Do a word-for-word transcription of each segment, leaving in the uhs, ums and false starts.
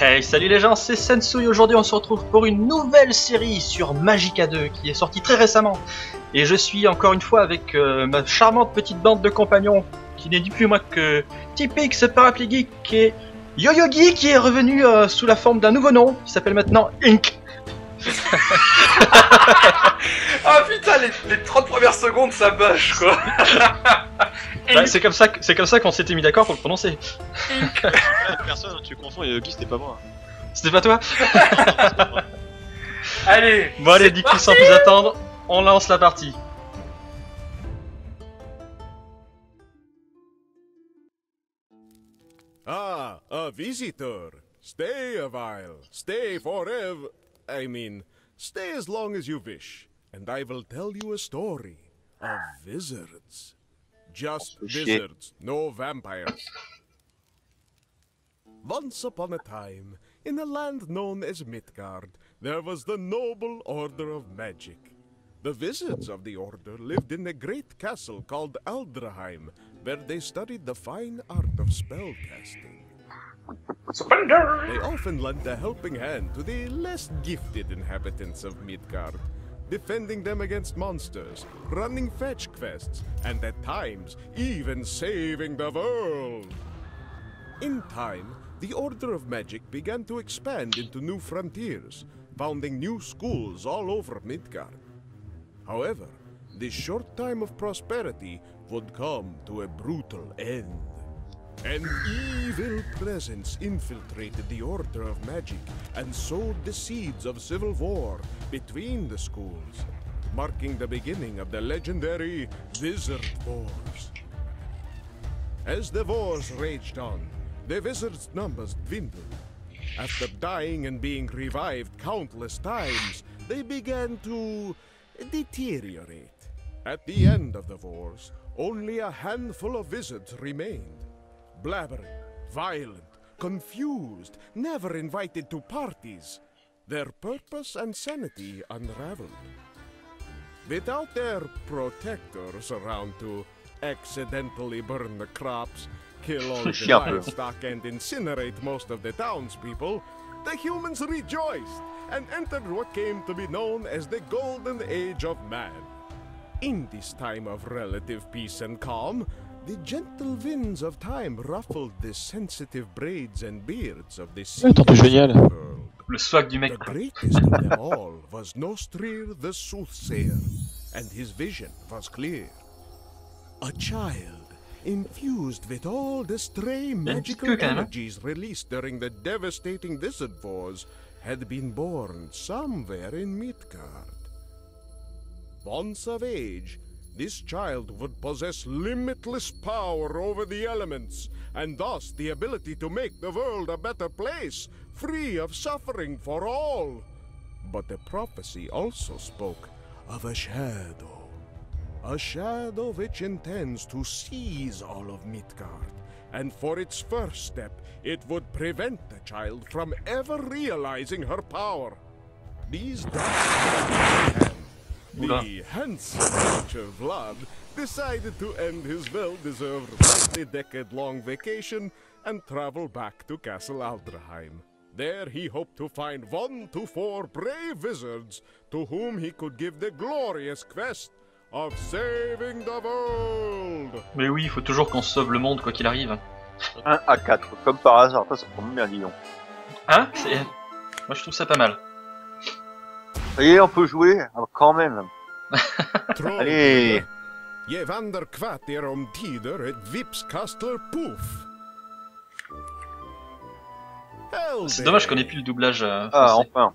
Hey, salut les gens, c'est Sensui. Aujourd'hui on se retrouve pour une nouvelle série sur Magicka deux qui est sortie très récemment. Et je suis encore une fois avec euh, ma charmante petite bande de compagnons qui n'est ni plus moi que Typix, Paraplégique et Yoyogi qui est revenu euh, sous la forme d'un nouveau nom qui s'appelle maintenant Ink. Ah putain, les, les trente premières secondes ça bâche quoi. Bah, c'est comme ça, que- c'est comme ça qu'on s'était mis d'accord pour le prononcer. Personne, tu confonds, et Yogi c'était pas moi. C'était pas toi? Allez. Bon allez, c'est dit parti. sans plus attendre, on lance la partie. Ah, a visitor. Stay a while. Stay forever. I mean, stay as long as you wish, and I will tell you a story of wizards. Just Oh, shit. wizards, no vampires. Once upon a time, in a land known as Midgard, there was the noble order of magic. The wizards of the order lived in a great castle called Aldraheim, where they studied the fine art of spellcasting. They often lent a helping hand to the less gifted inhabitants of Midgard, defending them against monsters, running fetch quests, and at times even saving the world. In time, the Order of Magic began to expand into new frontiers, founding new schools all over Midgard. However, this short time of prosperity would come to a brutal end. An evil presence infiltrated the Order of Magic and sowed the seeds of civil war between the schools, marking the beginning of the legendary Wizard Wars. As the wars raged on, the wizards' numbers dwindled. After dying and being revived countless times, they began to deteriorate. At the end of the wars, only a handful of wizards remained. Blabbering, violent, confused, never invited to parties. Their purpose and sanity unraveled. Without their protectors around to accidentally burn the crops, kill all the Chien peu. livestock, and incinerate most of the townspeople, the humans rejoiced and entered what came to be known as the Golden Age of Man. In this time of relative peace and calm, the gentle winds of time ruffled the sensitive braids and beards of the Ouais, t'entends génial. world. Le swag du mec. The greatest of them all was Nostrir the Soothsayer, and his vision was clear. A child, infused with all the stray magical queue, quand même, hein. energies released during the devastating Wizard Wars, had been born somewhere in Midgard. Once of age, this child would possess limitless power over the elements, and thus the ability to make the world a better place, free of suffering for all. But the prophecy also spoke of a shadow. A shadow which intends to seize all of Midgard, and for its first step, it would prevent the child from ever realizing her power. These dark Oula. the handsome Archer Vlad decided to end his well-deserved multi-decade-long vacation and travel back to Castle Aldraheim. There he hoped to find one to four brave wizards to whom he could give the glorious quest of saving the world. Mais oui, il faut toujours qu'on sauve le monde quoi qu'il arrive. un à quatre, comme par hasard, ça, ça tombe bien, dis donc. Hein? C'est... Moi je trouve ça pas mal. Ça y est, on peut jouer, ah, quand même. Allez. Je vandrar kvarter om tider et Vipskastler Puff. C'est dommage qu'on ait plus le doublage euh, Ah, français. enfin.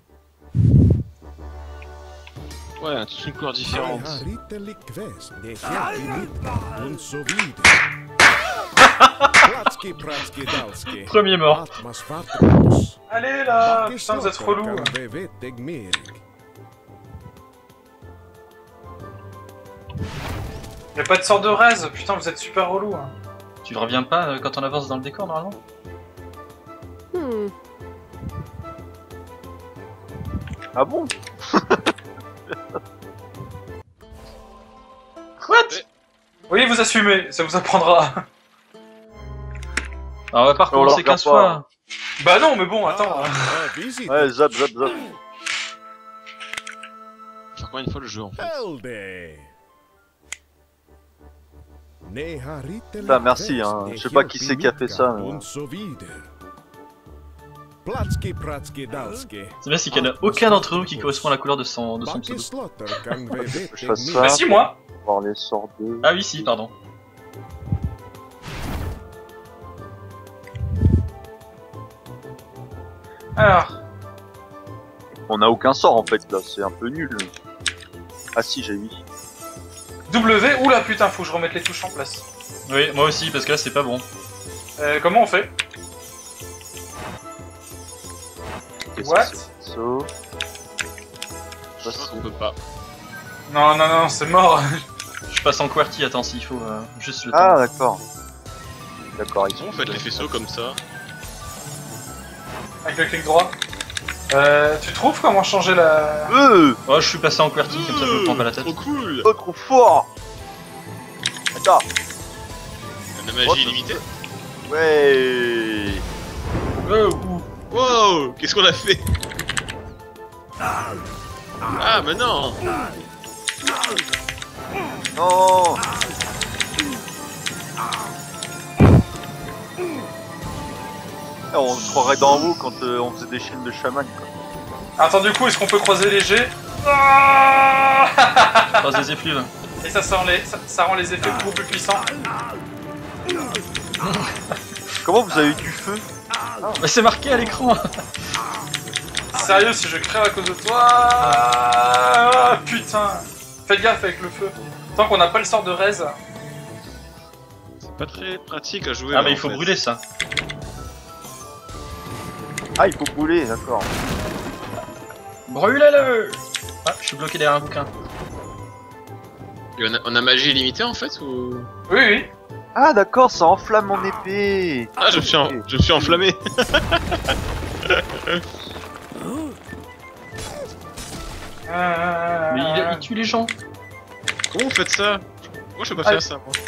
Ouais, toute une couleur différente. Premier mort. Allez là. Putain, vous êtes relou. Y'a pas de sort de raise. Putain, vous êtes super relou. Hein. Tu reviens pas euh, quand on avance dans le décor normalement? Hmm. Ah bon? What? Oui, vous assumez. Ça vous apprendra. Alors on va pas On le recommencer regarde quinze pas. fois. Bah non, mais bon, attends. Ah, a visitor. Ouais, zap, zap, zap. Faire combien de fois le jeu en fait? Elde. Putain, merci, hein. Je sais pas qui c'est qui a fait ça, mais... C'est bien, c'est qu'il n'y en a aucun d'entre nous qui correspond à la couleur de son, de son pseudo. Je fasse ça. Bah si, moi. Voir les sorts de... Ah oui, si, pardon. Alors, On a aucun sort en fait là, c'est un peu nul. Ah si, j'ai vu. W, oula putain, faut que je remette les touches en place. Oui, moi aussi, parce que là, c'est pas bon. Euh, comment on fait? What? So... Je crois qu'on peut pas. Non, non, non, c'est mort. Je passe en QWERTY, attends, s'il faut euh, juste le temps. Ah d'accord. D'accord, ils Comment sont on fait les faisceaux comme ça? Avec le clic droit. Euh, tu trouves comment changer la... Euh Oh, je suis passé en QWERTY, comme ça je me prends pas la tête. Trop cool! Oh, trop fort. Attends. La magie Oh, illimitée? Ouais. Oh, ouh. Wow! Qu'est-ce qu'on a fait? Ah, mais non! Non. Ah, on se croirait d'en haut quand euh, on faisait des chaînes de chaman quoi. Attends, du coup, est-ce qu'on peut croiser les jets? Ah Croise des effluves. Et ça, ça rend, les, ça, ça rend les effets beaucoup plus puissants. Comment vous avez eu du feu? Mais c'est marqué à l'écran. Sérieux, si je crève à cause de toi... Ah, putain. Faites gaffe avec le feu. Tant qu'on n'a pas le sort de raise. C'est pas très pratique à jouer. Ah là, mais il en faut fait. brûler ça. Ah, il faut brûler, d'accord. Brûlez-le. Ah, je suis bloqué derrière un bouquin. Et on, a, on a magie illimitée en fait ou... Oui, oui. Ah d'accord, ça enflamme mon épée. Ah, je me suis, en- je me suis enflammé. Euh... Mais il, il tue les gens. Comment vous faites ça? Moi je peux pas Ah. faire ça. Moi.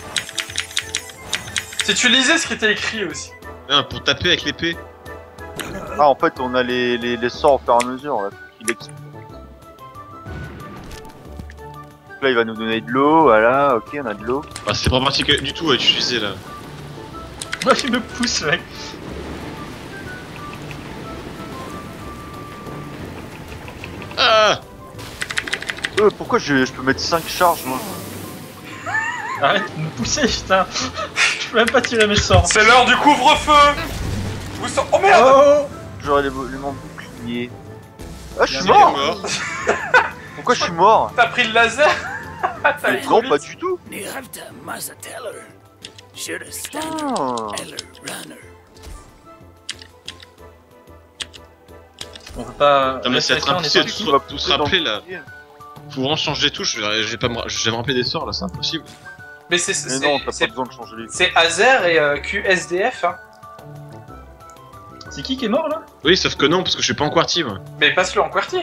Si tu lisais ce qui était écrit aussi. Ah, pour taper avec l'épée. Ah en fait on a les, les, les sorts au fur et à mesure là. Il explique. Là il va nous donner de l'eau, voilà, ok on a de l'eau. Ah, c'est pas pratique du tout à utiliser là. Moi il me pousse mec. Ah! Euh, pourquoi je, je peux mettre cinq charges moi? Arrête de me pousser putain. Je peux même pas tirer mes sorts. C'est l'heure du couvre-feu. Vous sort... Oh merde. Oh. J'aurais les éléments de bouclier. Ah je suis Bien mort. mort. Pourquoi je suis mort? T'as pris le laser. T'as allé trop Non vite. pas du tout. Niralta Mazateller. Should stand Ah. Eller Runner. On peut pas. Putain, mais c'est Reste être là, on est impossible sorti. de tout, tout se rappeler là. Faut vraiment changer les touches, je vais pas me, je vais me rappeler des sorts là, c'est impossible. Mais c'est Mais c'est- non, t'as pas c'est besoin de changer les... c'est Azer et euh, Q S D F. Hein. C'est qui qui est mort là? Oui, sauf que non, parce que je suis pas en QWERTY moi. Mais passe-le en QWERTY.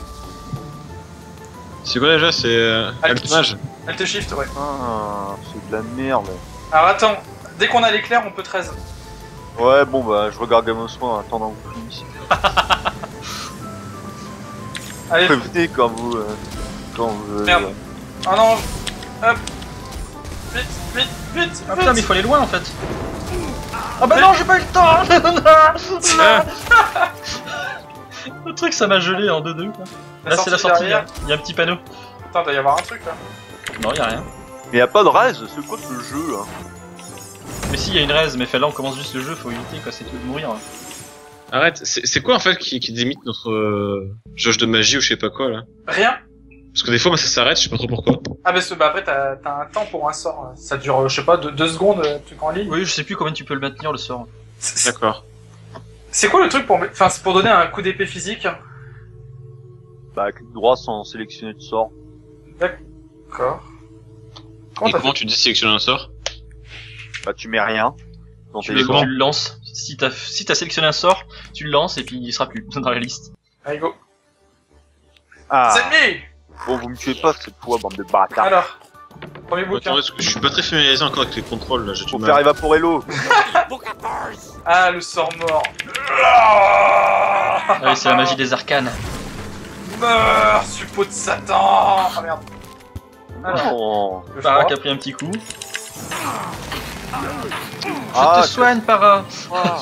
C'est quoi déjà? C'est euh, Alt. Alt Mage. Alt Shift, ouais. Ah, c'est de la merde. Alors attends, dès qu'on a l'éclair, on peut treize. Ouais bon bah je regarde Game of Thrones en attendant que vous finissiez. Allez, Prévenez quand vous... euh, quand vous... euh, Merde. oh non. Hop. Vite, vite, vite. Ah putain mais il faut aller loin en fait. Ah bah non j'ai pas eu le temps. Le truc ça m'a gelé en deux deux quoi. Là c'est la sortie, derrière. il y a un petit panneau. Attends, il doit y avoir un truc là. Non y'a rien. Mais y a pas de raise, c'est quoi ce jeu hein? Mais si, il y a une raise, mais fait là on commence juste le jeu, faut éviter quoi, c'est tout de mourir. Arrête, c'est c'est quoi en fait qui, qui démite notre euh, jauge de magie ou je sais pas quoi là? Rien. Parce que des fois moi ça s'arrête, je sais pas trop pourquoi. Ah bah, c'est- bah après t'as t'as un temps pour un sort. là. Ça dure, euh, je sais pas, deux, deux secondes, euh, truc en ligne. Oui, je sais plus combien tu peux le maintenir le sort. C'est D'accord. c'est quoi le truc pour, enfin c'est pour donner un coup d'épée physique? Bah clic droit sans sélectionner de sort. D'accord. Comment Et t'as comment fait? tu désélectionnes un sort? Bah tu mets rien. Dans Tu tes le, sorts. tu le lances. Si t'as si t'as sélectionné un sort, tu le lances et puis il sera plus dans la liste. Allez go. Ah C'est ennemi. bon vous me tuez pas cette fois bande de bâtards. Alors. Premier bouquin. Attends, je suis pas très familiarisé encore avec les contrôles là, j'ai du Faut mal. faire Evaporello. Ah, le sort mort. Ah oui, c'est la magie des arcanes. Meurs, suppôt de Satan. Ah merde. Alors, Oh. le Para froid. qui a pris un petit coup. Ah, Je te soigne, Para. Ah.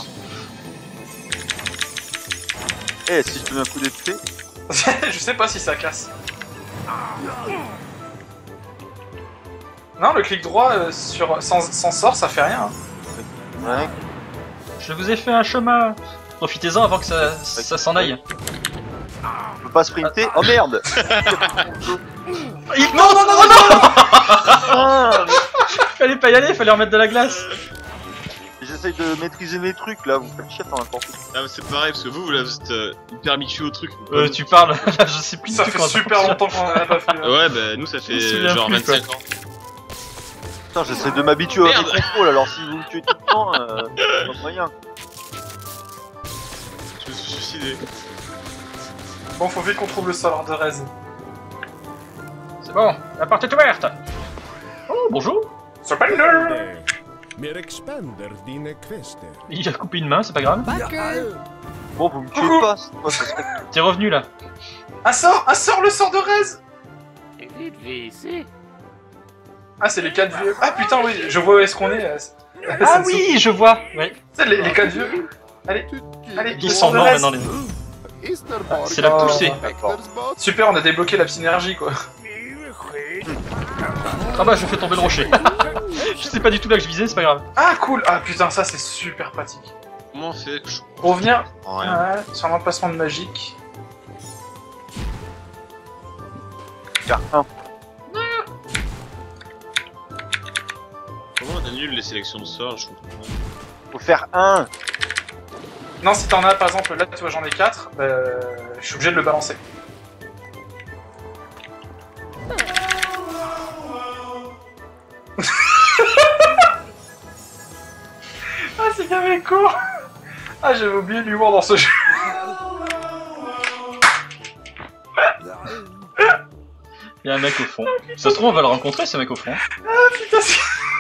Eh, si je te mets un coup d'épée. Je sais pas si ça casse. Non, le clic droit euh, sur sans, sans sort, ça fait rien. hein. Ouais. Je vous ai fait un chemin. Profitez-en avant que ça, ça s'en aille. Je peux pas sprinter. Oh merde. Il- Non, non, non, non, non. Ah, Fallait pas y aller, fallait remettre de la glace. j'essaye de maîtriser mes trucs là, vous faites chier dans n'importe quoi. Ah mais c'est pareil parce que vous, vous, là, vous êtes euh, hyper habitué au truc. Euh, tu parles, là, je sais plus Ça du tout fait quand super longtemps qu'on en a pas fait. hein. Ouais bah nous ça Je fait me souviens genre plus, vingt-cinq ans. Putain, j'essaie de m'habituer à Merde. mes contrôles, alors si vous me tuez tout le temps, euh, pas moyen. Je me suis suicidé. Bon, faut vite qu'on trouve le sort de Rez. C'est bon, la porte est ouverte. Oh, bonjour. Surpender. There. Mer expander dine quester. Il a coupé une main, c'est pas grave. Backer. Bon, vous me tuez Coucou. pas, c'est quoi, ça serait... T'es revenu là. Un sort, un sort, le sort de Rez. Vite visé. Ah, c'est les quatre vieux. Ah putain, oui, je vois où est-ce qu'on est. euh, c'est- Ah c'est- oui, je vois. Ouais. C'est les, les quatre vieux. Allez, allez, Ils le sont sort de morts Rez. maintenant. Les... Easterborg. C'est la Oh, poussée. D'accord. Super, on a débloqué la synergie quoi. Ah bah, je fais tomber le rocher. Je sais pas du tout là que je visais, c'est pas grave. Ah cool. Ah putain, ça c'est super pratique. Comment on fait que je Pour revenir comprends rien. ouais, sur l'emplacement de magique. Car un. Comment on annule les sélections de sorts, je comprends pas. Faut faire un. Non, si t'en as par exemple, là tu vois j'en ai quatre, bah, je suis obligé de le balancer. Ah c'est gavé court. Ah j'avais oublié l'humour dans ce jeu. Il y a un mec au fond. Ça se trouve, on va le rencontrer ce mec au fond. Putain, c'est-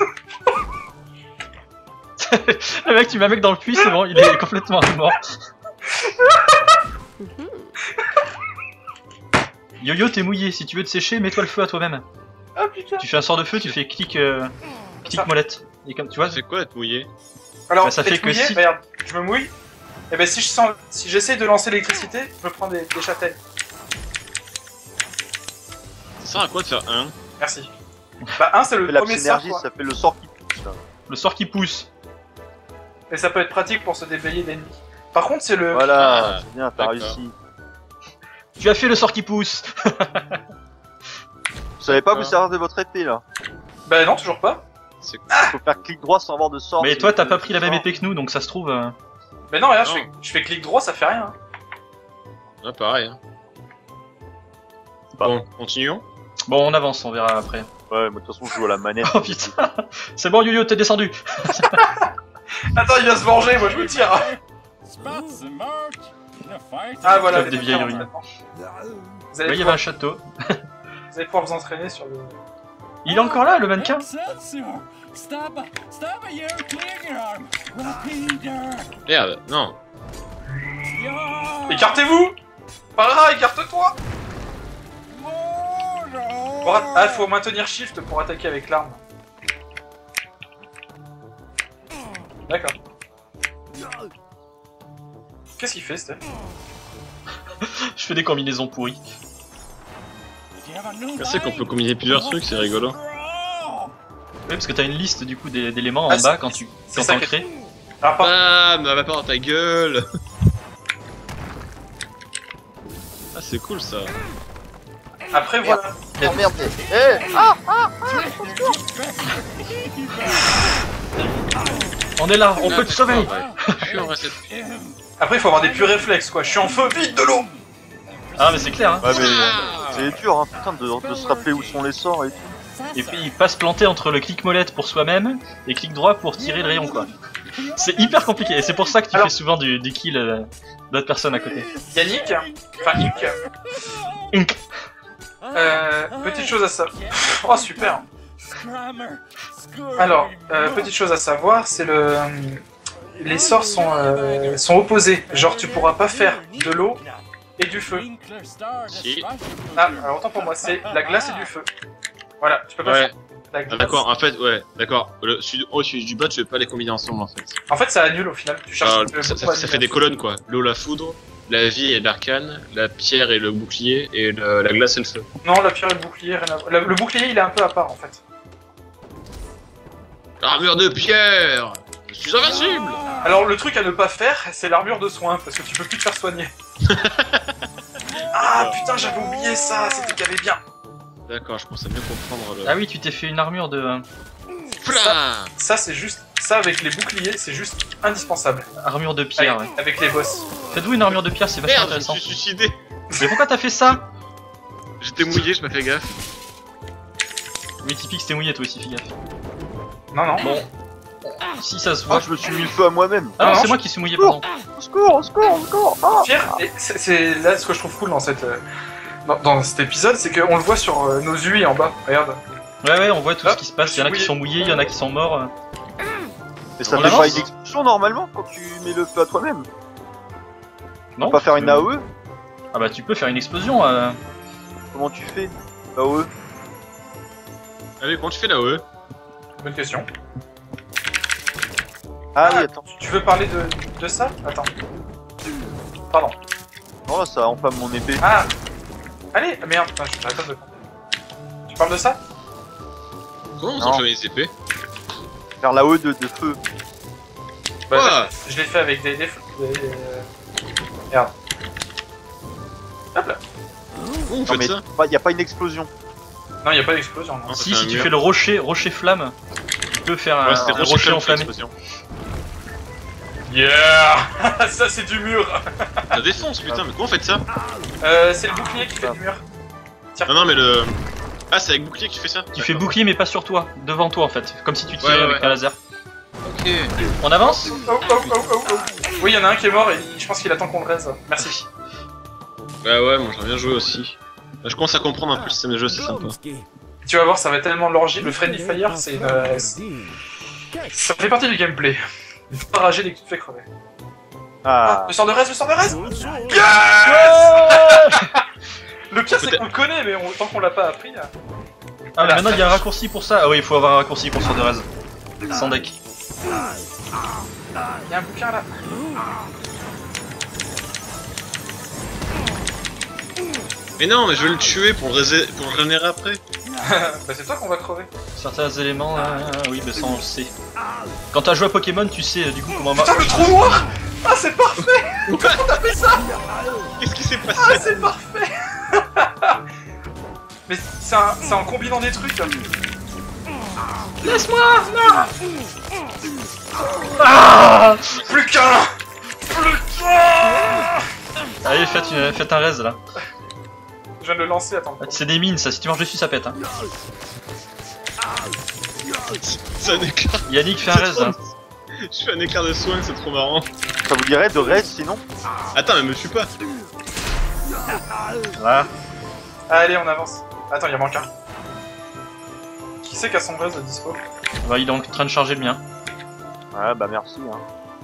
Le mec, tu mets un mec dans le puits, c'est bon, il est complètement mort. Yo-yo, t'es mouillé. Si tu veux te sécher, mets-toi le feu à toi-même. Ah putain. Tu fais un sort de feu, tu fais clic, euh, clic Ça. molette. Et comme tu vois, Ça fait quoi être mouillé? Alors, Bah, ça fait être que mouillé, si- regarde, je me mouille. Et ben si je sens, si j'essaye de lancer l'électricité, je me prends des, des châtaignes. Ça sert à quoi de faire un? Merci. Bah un c'est le Ça fait la premier sort synergie, quoi. ça fait le sort qui pousse là. le sort qui pousse. Et ça peut être pratique pour se déblayer d'ennemis. Par contre c'est le... Voilà, Ah, c'est bien, t'as d'accord. réussi. Tu as fait le sort qui pousse. Vous savez pas vous servir de votre épée là. Bah non toujours pas. C'est Faut faire clic droit sans avoir de sort. Mais c'est- toi, t'as pas pris la même sort. épée que nous, donc ça se trouve. euh, Mais non regarde, je Non. fais, je fais clic droit, ça fait rien. ah, pareil. Hein. Bah. Bon, continuons. Bon, on avance, on verra après. Ouais, mais de toute façon, je joue à la manette. Oh putain. C'est bon, Yo-yo, t'es descendu. Attends, il va se venger, moi je vous tire. Ah voilà, Club des les vieilles différents ruines. traitements. Vous Ouais, allez, il y avait pouvoir, un château. vous allez pouvoir vous entraîner sur le... Il est encore là, le mannequin. Merde, non. Écartez-vous. Par là, écarte-toi. Pour at- Ah, faut maintenir shift pour attaquer avec l'arme. D'accord. Qu'est-ce qu'il fait, Steph? Je fais des combinaisons pourries. C'est qu'on peut combiner plusieurs trucs, c'est rigolo. Oui, parce que t'as une liste du coup d'é- d'éléments en Ah, bas c'est- quand tu c'est quand ça t'en qui est- crées. Alors, par... Ah, mais va pas dans ta gueule. Ah, c'est cool ça. Après, voilà. Oh merde, eh ah On est là, on peut te sauver. Je suis en recette. Après, il faut avoir des purs réflexes, quoi. Je suis en feu, vite, de l'eau. Ah, mais c'est clair, hein. Ouais, mais c'est dur, hein, putain, de, de se rappeler où sont les sorts et tout. Et puis il passe planter entre le clic molette pour soi-même et clic droit pour tirer le rayon, quoi. C'est hyper compliqué, et c'est pour ça que tu Alors- fais souvent du, du kill euh, d'autres personnes à côté. Yannick, enfin Ink, Ink. euh, petite chose à ça. Oh super. Alors, euh, petite chose à savoir, c'est le... Les sorts sont, euh, sont opposés. Genre, tu pourras pas faire de l'eau et du feu. Si. Ah, alors autant pour moi, c'est la glace et du feu. Voilà, tu peux pas Ouais. faire la Ah, glace. d'accord, en fait, ouais, d'accord. Le celui, oh, celui du bas, tu veux pas les combiner ensemble en fait. En fait, ça annule au final. Tu cherches Ah, le- ça, le- ça- ça fait des colonnes quoi. L'eau, la foudre, la vie et l'arcane, la pierre et le bouclier, et le- la glace et le feu. Non, la pierre et le bouclier, rien à voir. Le, le bouclier, il est un peu à part en fait. Armure de pierre. Je suis invincible. Alors, le truc à ne pas faire, c'est l'armure de soin, parce que tu peux plus te faire soigner. Ah putain, j'avais oublié ça, c'était qu'il y avait bien. D'accord, je pense à mieux comprendre le. Ah oui, tu t'es fait une armure de... Fla Ça, c'est juste. Ça, avec les boucliers, c'est juste indispensable. Armure de pierre, avec, ouais. avec les boss. Faites-vous une armure de pierre, c'est vachement Merde, je me intéressant. suis suicidé. Mais pourquoi t'as fait ça? J'étais mouillé, je m'ai fait gaffe. Oui, typique, c'était mouillé toi aussi, fais gaffe. Non, non. Bon. Si ça se Ah, voit. je me suis mis le feu à moi-même. Ah non, non, c'est je- moi qui suis mouillé, pardon. Au secours, au secours, au secours. Ah. Pierre, et c'est- c'est là ce que je trouve cool dans cette. euh, Dans, dans cet épisode, c'est qu'on le voit sur euh, nos U I en bas. Regarde. Ouais, ouais, on voit tout Ah, ce qui se passe. Il y en a qui mouillé. sont mouillés, il y en a qui sont morts. euh. Mais ça On fait pas avance une explosion normalement quand tu mets le feu à toi-même. Non Pas faire une A O E. Ah bah, tu peux faire une explosion. Euh... Comment tu fais A O E? Allez, comment tu fais là, ouais? Bonne question. Ah, Ah. oui, attends. Tu veux parler de, de ça? Attends. Pardon. Oh, ça enflamme mon épée. Ah Allez ah, merde, putain, je suis pas de Tu parles de ça? Comment on Non. s'enflamme les épées? Faire l'A O E de, de feu. Bah, Ah. je, je l'ai fait avec des. des, des euh... Merde. Hop là. Comment vous Non, faites mais ça? pas- y a pas une explosion. Non, y a pas d'explosion. Non. Non, ça Si, fait si un tu mur. fais le rocher, rocher flamme, tu peux faire un, Ouais, c'était un rocher rocher flamme, enflammé. l'explosion. Yeah Ça, c'est du mur. Ça défonce, putain, mais comment vous faites ça? Euh, c'est le bouclier qui fait du mur. Non, non, mais le. Ah, c'est avec bouclier que tu fais ça? Tu fais bouclier, mais pas sur toi, devant toi en fait, comme si tu tirais Ouais, ouais, avec ouais. un laser. Ok. On avance? Oh, oh, oh, oh, oh. Oui, y en a un qui est mort et je pense qu'il attend qu'on le raise. Merci. Bah ouais, moi j'aimerais bien jouer aussi. Là, je commence à comprendre un peu le système de jeu, c'est sympa. Tu vas voir, ça va être tellement l'orgie. Le Friendly Fire, c'est une. euh, c'est- ça fait partie du gameplay. Il faut pas rager dès que tu te fais crever. Ah. Le sort de raise, le sort de raise. Le pire, c'est Peut-être- qu'on le connaît, mais on- tant qu'on l'a pas appris. euh, Ah, mais maintenant il y a un raccourci pour ça. Ah oui, il faut avoir un raccourci pour sur de raise. Sans deck. Il y a un bouquin là. Mais non, mais je vais le tuer pour le, résé- pour le régénérer après. Bah, c'est toi qu'on va crever. Certains éléments, ah, ah, oui, mais ça on le sait. Quand t'as joué à Pokémon, tu sais euh, du coup comment Putain, le trou noir. Ah, c'est parfait. Qu'est-ce qui s'est passé? Ah, c'est parfait. Mais c'est un- c'est en combinant des trucs. Laisse-moi! Ah Plus qu'un. Plus qu'un. Allez, faites, une, faites un raise là. Je viens de le lancer, attends. Ah, c'est des mines, ça. Si tu marches dessus, ça pète. Hein. C'est un écart. Yannick, fais un raise. Hein. Je fais un écart de soin, c'est trop marrant. Ça vous dirait de raise sinon? Attends, mais me tue pas. Voilà. Allez, on avance. Attends, il y a manque un. Qui c'est qui a son raise de dispo? Bah, il est en train de charger le mien. Ouais, bah merci. Hein.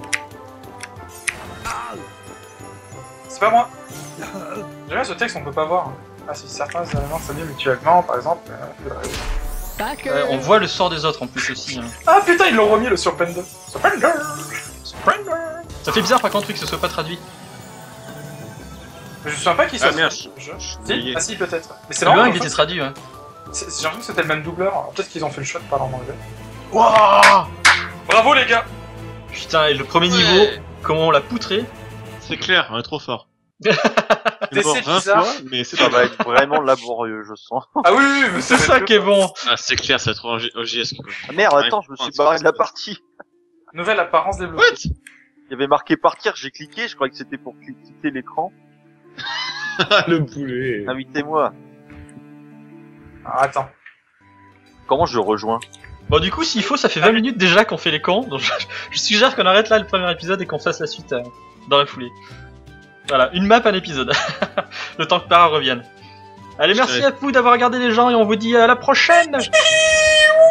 C'est pas moi. J'aime bien ce texte, on peut pas voir. Ah, si certains éléments s'animent mutuellement, par exemple. euh, Ouais, on voit le sort des autres en plus aussi. Hein. Ah putain, ils l'ont remis le Surpender. Surpender. Surpender. Ça fait bizarre par contre oui, que ce soit pas traduit. Je me souviens pas qui ça. Ah, merde, je... je suis Si, oublié. ah si, peut-être. Mais c'est Le marrant. un en il fait, était traduit. Ouais. c'est- J'ai l'impression que c'était le même doubleur. Alors, peut-être qu'ils ont fait le choix de parler en anglais. Wouah Bravo les gars. Putain, et le premier Ouais. niveau, comment on l'a poutré. C'est clair, on est trop fort. T'essaies mort vingt bizarre. fois, mais c'est Ça pas va grave. être vraiment laborieux, je sens. Ah oui, oui, oui, mais C'est va ça être qui est bon. Ah, c'est clair, ça va être O G- O G S. quoi. Ah, merde, Ouais, attends, je me suis ouais, barré c'est- de la partie. Nouvelle apparence débloquée. What? Il y avait marqué partir, j'ai cliqué, je croyais que c'était pour quitter l'écran. Ah, le poulet. Invitez-moi. Ah, attends. Comment je rejoins? Bon du coup s'il faut ça fait vingt minutes déjà qu'on fait les camps, donc je, je suggère qu'on arrête là le premier épisode et qu'on fasse la suite euh, dans la foulée. Voilà, une map un épisode, le temps que Para revienne. Allez merci Ouais. à vous d'avoir regardé les gens et on vous dit à la prochaine.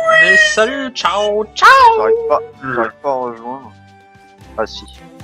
salut, ciao, ciao. J'arrive pas, j'arrive pas à rejoindre. Ah si.